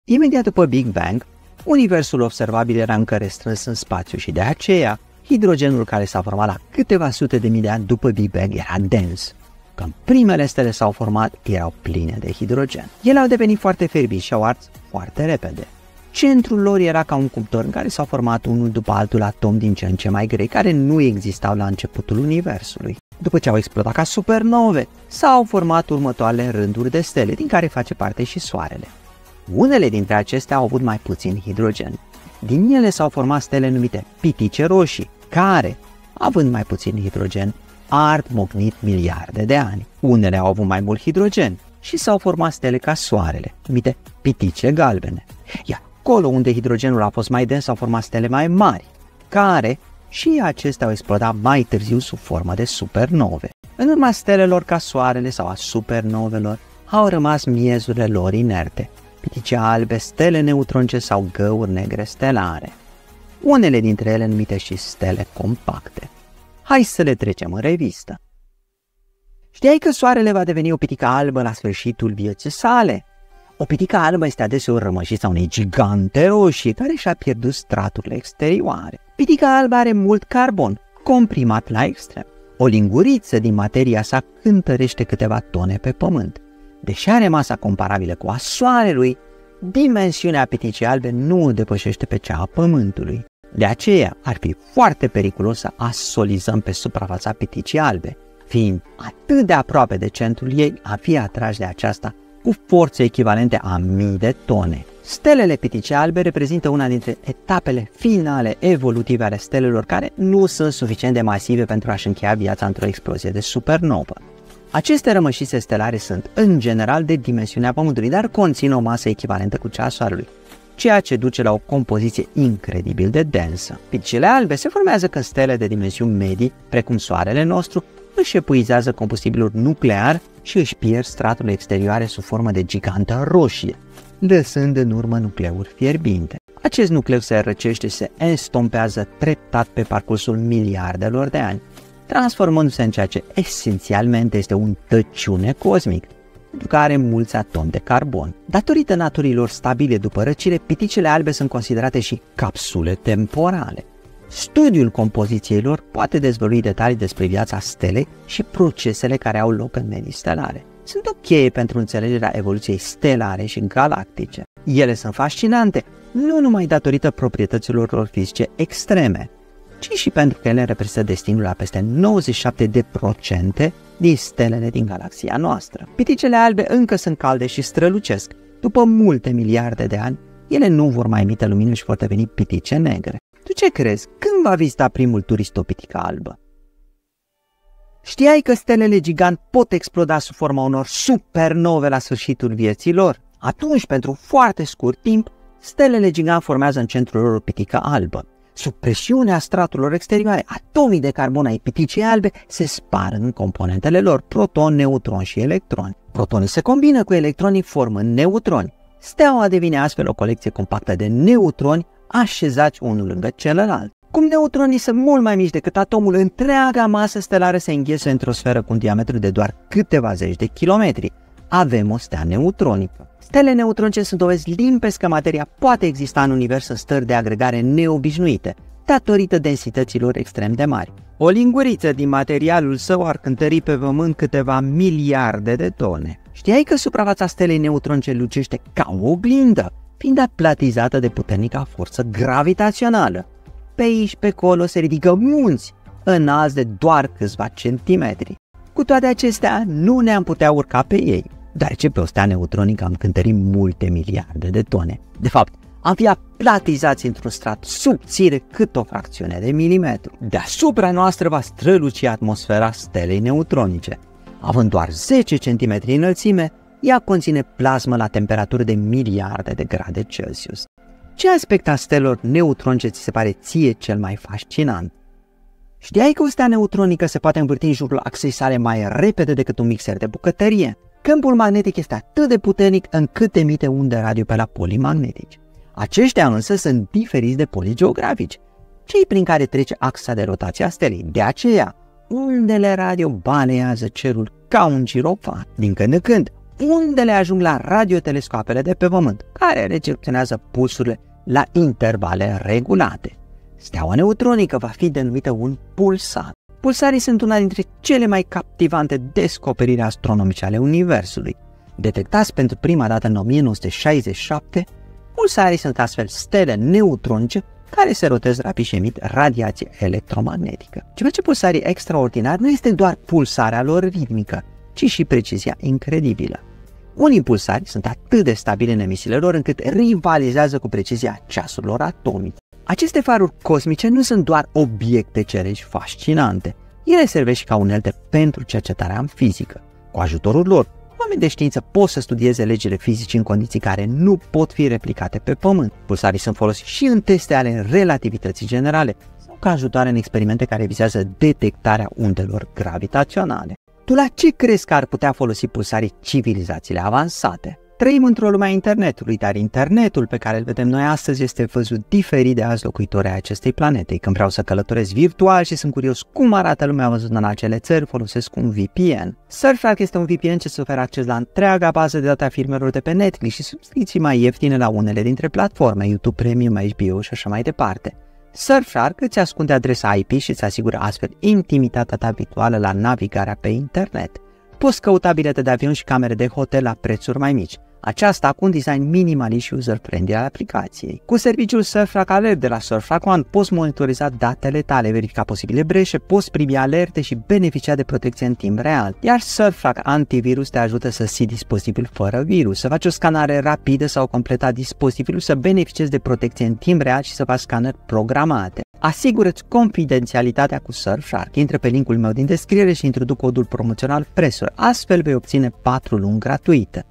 Imediat după Big Bang, universul observabil era încă restrâns în spațiu și de aceea, hidrogenul care s-a format la câteva sute de mii de ani după Big Bang era dens. Când primele stele s-au format, erau pline de hidrogen. Ele au devenit foarte fierbiți și au ars foarte repede. Centrul lor era ca un cuptor în care s-au format unul după altul atomi din ce în ce mai grei, care nu existau la începutul universului. După ce au explodat ca supernove, s-au format următoarele rânduri de stele, din care face parte și Soarele. Unele dintre acestea au avut mai puțin hidrogen. Din ele s-au format stele numite pitice roșii, care, având mai puțin hidrogen, ard mocnit miliarde de ani. Unele au avut mai mult hidrogen și s-au format stele ca Soarele, numite pitice galbene. Iar acolo unde hidrogenul a fost mai dens s-au format stele mai mari, care și acestea au explodat mai târziu sub formă de supernove. În urma stelelor ca Soarele sau a supernovelor au rămas miezurile lor inerte, pitice albe, stele neutronice sau găuri negre stelare. Unele dintre ele numite și stele compacte. Hai să le trecem în revistă. Știai că Soarele va deveni o pitică albă la sfârșitul vieții sale? O pitică albă este adeseori rămășița unei gigante roșii care și-a pierdut straturile exterioare. Pitica albă are mult carbon, comprimat la extrem. O linguriță din materia sa cântărește câteva tone pe pământ. Deși are masa comparabilă cu a Soarelui, dimensiunea piticii albe nu o depășește pe cea a Pământului. De aceea ar fi foarte periculos să asolizăm pe suprafața piticii albe, fiind atât de aproape de centrul ei a fi atrași de aceasta cu forțe echivalente a mii de tone. Stelele pitice albe reprezintă una dintre etapele finale evolutive ale stelelor care nu sunt suficient de masive pentru a-și încheia viața într-o explozie de supernovă. Aceste rămășițe stelare sunt, în general, de dimensiunea Pământului, dar conțin o masă echivalentă cu cea a Soarelui, ceea ce duce la o compoziție incredibil de densă. Piticele albe se formează când stele de dimensiuni medii, precum Soarele nostru, își epuizează combustibilul nuclear și își pierd straturile exterioare sub formă de gigantă roșie, lăsând în urmă nucleuri fierbinte. Acest nucleu se răcește și se estompează treptat pe parcursul miliardelor de ani, transformându-se în ceea ce esențialmente este un tăciune cosmic, pentru care are mulți atomi de carbon. Datorită naturilor stabile după răcire, piticele albe sunt considerate și capsule temporale. Studiul compoziției lor poate dezvălui detalii despre viața stelei și procesele care au loc în medii stelare. Sunt o cheie pentru înțelegerea evoluției stelare și galactice. Ele sunt fascinante, nu numai datorită proprietăților lor fizice extreme, ci și pentru că ele reprezintă destinul la peste 97% din stelele din galaxia noastră. Piticele albe încă sunt calde și strălucesc. După multe miliarde de ani, ele nu vor mai emite lumină și vor deveni pitice negre. Tu ce crezi? Când va vizita primul turist o pitică albă? Știai că stelele gigant pot exploda sub forma unor supernove la sfârșitul vieții lor? Atunci, pentru foarte scurt timp, stelele gigant formează în centrul lor o pitică albă. Sub presiunea straturilor exterioare, atomii de carbon ai piticei albe se spar în componentele lor, protoni, neutroni și electroni. Protonii se combină cu electronii formând neutroni. Steaua devine astfel o colecție compactă de neutroni așezați unul lângă celălalt. Cum neutronii sunt mult mai mici decât atomul, întreaga masă stelară se înghese într-o sferă cu un diametru de doar câteva zeci de kilometri. Avem o stea neutronică. Stele neutronice sunt dovezi limpezi că materia poate exista în univers în stări de agregare neobișnuite, datorită densităților extrem de mari. O linguriță din materialul său ar cântări pe Pământ câteva miliarde de tone. Știai că suprafața stelei neutronice lucește ca o oglindă, fiind aplatizată de puternica forță gravitațională? Pe aici, pe acolo se ridică munți, înalți de doar câțiva centimetri. Cu toate acestea, nu ne-am putea urca pe ei, deoarece pe o stea neutronică am cântărit multe miliarde de tone. De fapt, am fi aplatizați într-un strat subțire cât o fracțiune de milimetru. Deasupra noastră va străluci atmosfera stelei neutronice. Având doar 10 cm înălțime, ea conține plasmă la temperatură de miliarde de grade Celsius. Ce aspect a stelor neutronice ți se pare ție cel mai fascinant? Știai că o stea neutronică se poate învârti în jurul axei sale mai repede decât un mixer de bucătărie? Câmpul magnetic este atât de puternic încât emite unde radio pe la polii magnetici. Aceștia însă sunt diferiți de polii geografici, cei prin care trece axa de rotație a stelei. De aceea, undele radio balează cerul ca un girofar. Din când în când, undele ajung la radiotelescoapele de pe Pământ, care recepționează pulsurile la intervale regulate. Steaua neutronică va fi denumită un pulsar. Pulsarii sunt una dintre cele mai captivante descoperiri astronomice ale Universului. Detectați pentru prima dată în 1967, pulsarii sunt astfel stele neutronice care se rotează rapid și emit radiație electromagnetică. Ce face pulsarii extraordinar nu este doar pulsarea lor ritmică, ci și precizia incredibilă. Unii pulsari sunt atât de stabili în emisiile lor încât rivalizează cu precizia ceasurilor atomice. Aceste faruri cosmice nu sunt doar obiecte cerești fascinante, ele servesc și ca unelte pentru cercetarea în fizică. Cu ajutorul lor, oamenii de știință pot să studieze legile fizicii în condiții care nu pot fi replicate pe Pământ. Pulsarii sunt folosiți și în teste ale relativității generale sau ca ajutoare în experimente care vizează detectarea undelor gravitaționale. Tu la ce crezi că ar putea folosi pulsarii civilizațiile avansate? Trăim într-o lume a internetului, dar internetul pe care îl vedem noi astăzi este văzut diferit de alți locuitori ai acestei planete. Când vreau să călătoresc virtual și sunt curios cum arată lumea văzută în acele țări, folosesc un VPN. Surfshark este un VPN ce îți oferă acces la întreaga bază de date a filmelor de pe Netflix și subscripții mai ieftine la unele dintre platforme, YouTube Premium, HBO și așa mai departe. Surfshark îți ascunde adresa IP și îți asigură astfel intimitatea ta virtuală la navigarea pe internet. Poți căuta bilete de avion și camere de hotel la prețuri mai mici. Aceasta cu un design minimalist și user-friendly al aplicației. Cu serviciul Surfshark Alert de la Surfshark One poți monitoriza datele tale, verifica posibile breșe, poți primi alerte și beneficia de protecție în timp real. Iar Surfshark Antivirus te ajută să ții dispozitivul fără virus, să faci o scanare rapidă sau completa dispozitivul, să beneficiezi de protecție în timp real și să faci scanări programate. Asigură-ți confidențialitatea cu Surfshark. Intră pe linkul meu din descriere și introduc codul promoțional PRESSURE. Astfel vei obține 4 luni gratuite.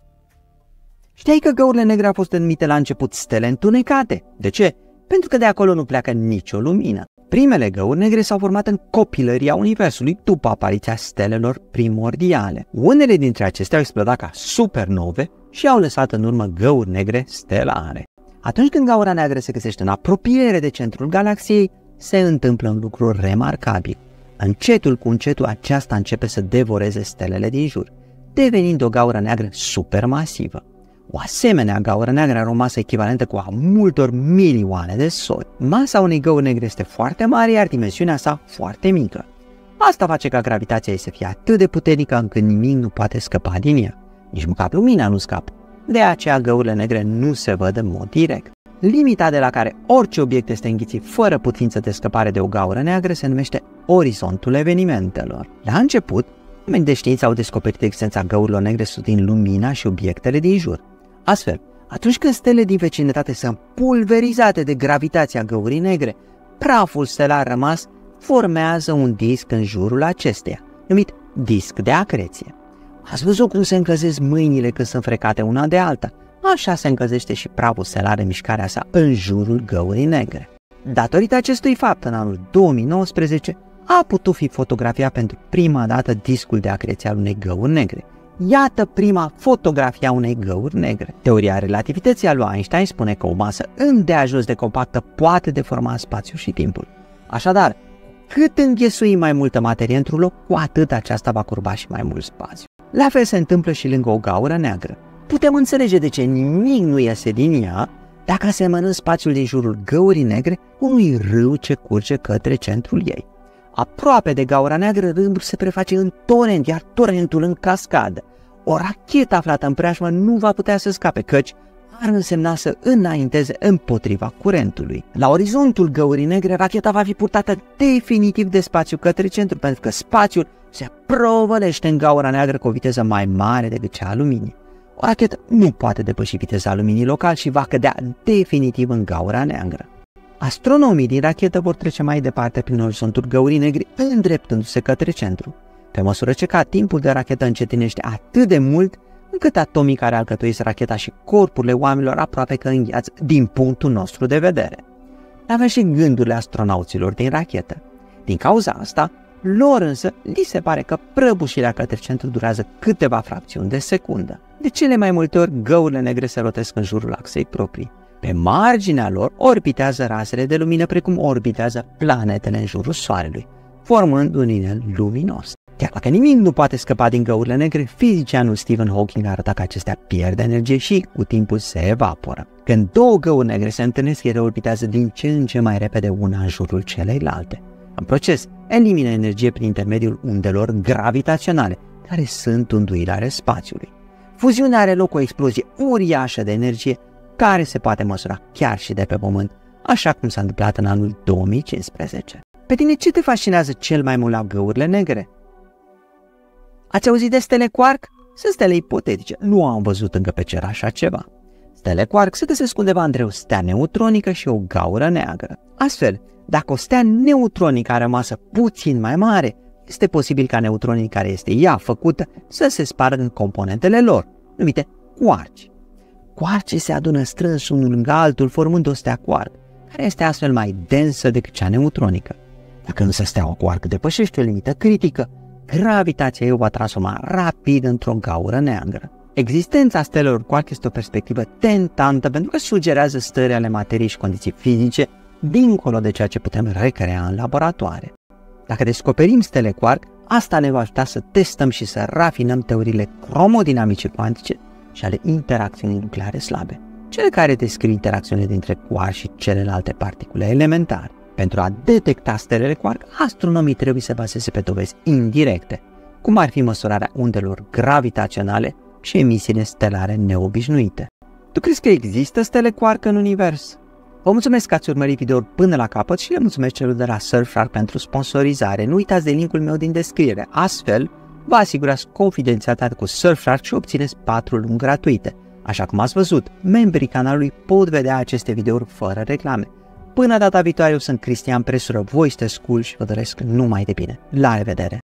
Știai că găurile negre au fost denumite la început stele întunecate? De ce? Pentru că de acolo nu pleacă nicio lumină. Primele găuri negre s-au format în copilăria Universului după apariția stelelor primordiale. Unele dintre acestea au explodat ca supernove și au lăsat în urmă găuri negre stelare. Atunci când gaura neagră se găsește în apropiere de centrul galaxiei, se întâmplă un lucru remarcabil. Încetul cu încetul aceasta începe să devoreze stelele din jur, devenind o gaură neagră supermasivă. O asemenea gaură neagră are o masă echivalentă cu a multor milioane de soli. Masa unei găuri negre este foarte mare, iar dimensiunea sa foarte mică. Asta face ca gravitația ei să fie atât de puternică încât nimic nu poate scăpa din ea. Nici măcar lumina nu scapă. De aceea găurile negre nu se văd în mod direct. Limita de la care orice obiect este înghițit fără putință de scăpare de o gaură neagră se numește orizontul evenimentelor. La început, oamenii de știință au descoperit existența găurilor negre studiind lumina și obiectele din jur. Astfel, atunci când stelele din vecinătate sunt pulverizate de gravitația găurii negre, praful stelar rămas formează un disc în jurul acesteia, numit disc de acreție. Ați văzut cum se încălzesc mâinile când sunt frecate una de alta? Așa se încălzește și praful stelar în mișcarea sa în jurul găurii negre. Datorită acestui fapt, în anul 2019, a putut fi fotografiat pentru prima dată discul de acreție al unei găuri negre. Iată prima fotografie a unei găuri negre. Teoria relativității a lui Einstein spune că o masă îndeajuns de compactă poate deforma spațiul și timpul. Așadar, cât înghesuim mai multă materie într-un loc, cu atât aceasta va curba și mai mult spațiu. La fel se întâmplă și lângă o gaură neagră. Putem înțelege de ce nimic nu iese din ea dacă asemănăm spațiul din jurul găurii negre unui râu ce curge către centrul ei. Aproape de gaura neagră, râul se preface în torent, iar torentul în cascadă. O rachetă aflată în preajmă nu va putea să scape, căci ar însemna să înainteze împotriva curentului. La orizontul găurii negre, racheta va fi purtată definitiv de spațiu către centru, pentru că spațiul se provălește în gaura neagră cu o viteză mai mare decât cea a luminii. O rachetă nu poate depăși viteza luminii local și va cădea definitiv în gaura neagră. Astronomii din rachetă vor trece mai departe prin orizontul găurii negre, îndreptându-se către centru. Pe măsură ce timpul de rachetă încetinește atât de mult, încât atomii care alcătuiesc racheta și corpurile oamenilor aproape că îngheață din punctul nostru de vedere. Avem și gândurile astronauților din rachetă. Din cauza asta, lor însă li se pare că prăbușirea către centru durează câteva fracțiuni de secundă. De cele mai multe ori, găurile negre se rotesc în jurul axei proprii. Pe marginea lor orbitează razele de lumină precum orbitează planetele în jurul Soarelui, formând un inel luminos. Chiar dacă nimic nu poate scăpa din găurile negre, fizicianul Stephen Hawking arăta că acestea pierd energie și cu timpul se evaporă. Când două găuri negre se întâlnesc, ele orbitează din ce în ce mai repede una în jurul celeilalte. În proces, elimină energie prin intermediul undelor gravitaționale, care sunt unduiri ale spațiului. Fuziunea are loc cu o explozie uriașă de energie care se poate măsura chiar și de pe Pământ, așa cum s-a întâmplat în anul 2015. Pe tine ce te fascinează cel mai mult la găurile negre? Ați auzit de stele quark? Sunt stele ipotetice, nu am văzut încă pe cer așa ceva. Stele quark se găsesc undeva între o stea neutronică și o gaură neagră. Astfel, dacă o stea neutronică are o masă puțin mai mare, este posibil ca neutronii care este ea făcută să se spargă în componentele lor, numite quarci. Quarcii se adună strâns unul lângă altul, formând o stea quark, care este astfel mai densă decât cea neutronică. Dacă însă steaua quark depășește o limită critică, gravitația ei o va transforma rapid într-o gaură neagră. Existența stelelor quark este o perspectivă tentantă pentru că sugerează stări ale materiei și condiții fizice dincolo de ceea ce putem recrea în laboratoare. Dacă descoperim stele quark, asta ne va ajuta să testăm și să rafinăm teoriile cromodinamice cuantice și ale interacțiunii nucleare slabe, cele care descriu interacțiunile dintre quark și celelalte particule elementare. Pentru a detecta stelele quark, astronomii trebuie să bazeze pe dovezi indirecte, cum ar fi măsurarea undelor gravitaționale și emisiile stelare neobișnuite. Tu crezi că există stele quark în univers? Vă mulțumesc că ați urmărit videoul până la capăt și le mulțumesc celor de la Surfshark pentru sponsorizare. Nu uitați de linkul meu din descriere. Astfel, vă asigurați confidențialitatea cu Surfshark și obțineți 4 luni gratuite. Așa cum ați văzut, membrii canalului pot vedea aceste videouri fără reclame. Până data viitoare, eu sunt Cristian Presură, voi sunteți cool și vă doresc numai de bine. La revedere!